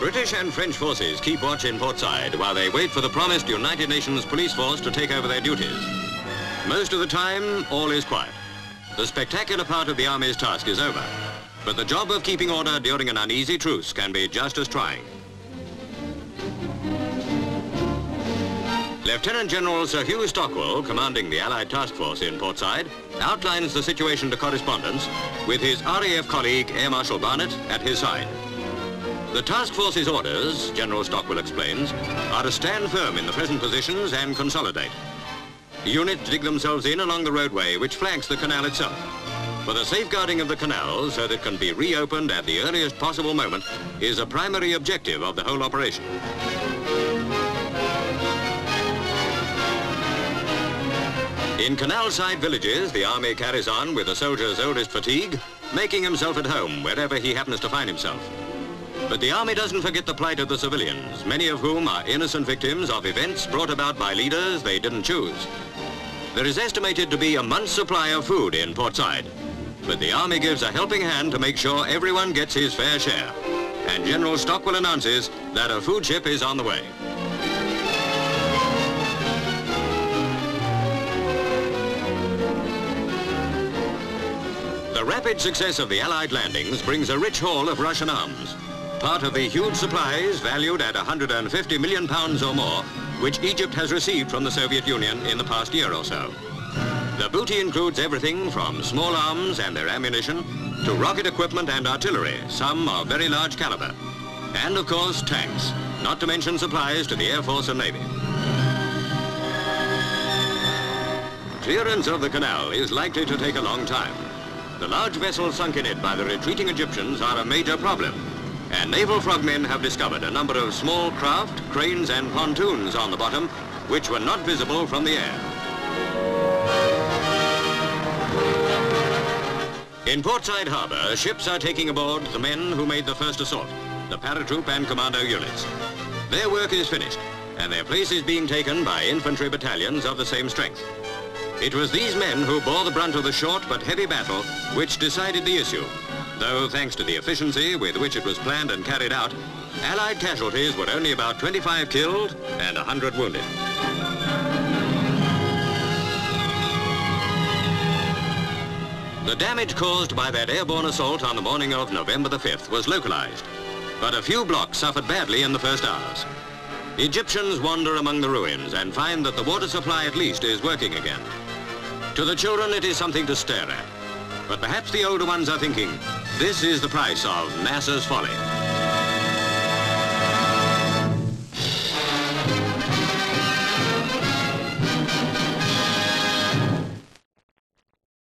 British and French forces keep watch in Port Said while they wait for the promised United Nations police force to take over their duties. Most of the time, all is quiet. The spectacular part of the Army's task is over, but the job of keeping order during an uneasy truce can be just as trying. Lieutenant General Sir Hugh Stockwell, commanding the Allied task force in Port Said, outlines the situation to correspondents with his RAF colleague Air Marshal Barnett at his side. The task force's orders, General Stockwell explains, are to stand firm in the present positions and consolidate. Units dig themselves in along the roadway which flanks the canal itself. For the safeguarding of the canal so that it can be reopened at the earliest possible moment is a primary objective of the whole operation. In canal-side villages, the Army carries on with the soldier's oldest fatigue, making himself at home wherever he happens to find himself. But the Army doesn't forget the plight of the civilians, many of whom are innocent victims of events brought about by leaders they didn't choose. There is estimated to be a month's supply of food in Port Said, but the Army gives a helping hand to make sure everyone gets his fair share. And General Stockwell announces that a food ship is on the way. The rapid success of the Allied landings brings a rich haul of Russian arms, part of the huge supplies valued at £150 million or more, which Egypt has received from the Soviet Union in the past year or so. The booty includes everything from small arms and their ammunition to rocket equipment and artillery, some of very large caliber. And of course, tanks, not to mention supplies to the Air Force and Navy. Clearance of the canal is likely to take a long time. The large vessels sunk in it by the retreating Egyptians are a major problem, and naval frogmen have discovered a number of small craft, cranes and pontoons on the bottom, which were not visible from the air. In Port Said Harbour, ships are taking aboard the men who made the first assault, the paratroop and commando units. Their work is finished, and their place is being taken by infantry battalions of the same strength. It was these men who bore the brunt of the short but heavy battle which decided the issue, though thanks to the efficiency with which it was planned and carried out, Allied casualties were only about 25 killed and 100 wounded. The damage caused by that airborne assault on the morning of November the 5th was localized, but a few blocks suffered badly in the first hours. Egyptians wander among the ruins and find that the water supply at least is working again. To the children, it is something to stare at. But perhaps the older ones are thinking, this is the price of Nasser's folly.